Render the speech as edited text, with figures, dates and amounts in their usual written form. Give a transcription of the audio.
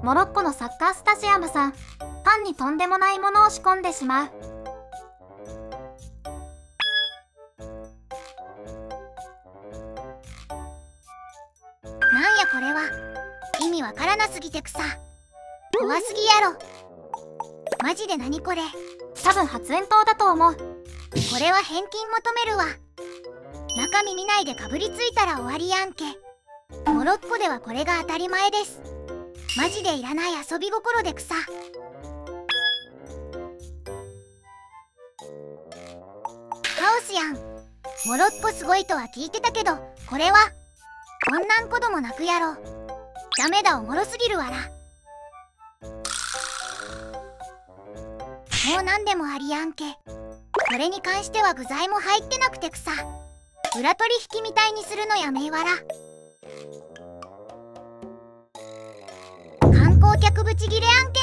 モロッコのサッカースタジアムさん、パンにとんでもないものを仕込んでしまう。 なんやこれは。意味わからなすぎてくさ。怖すぎやろ。マジで何これ。 多分発煙筒だと思う。 これは返金求めるわ。中身見ないでかぶりついたら終わりやんけ。モロッコではこれが当たり前です。マジでいらない遊び心でくさ。カオスやん。モロッコすごいとは聞いてたけど、これはこんなん子供泣くやろ。ダメだ、おもろすぎるわら。もう何でもありやんけ。これに関しては具材も入ってなくてくさ。裏取引みたいにするのやめいわら。観光客ブチギレ案件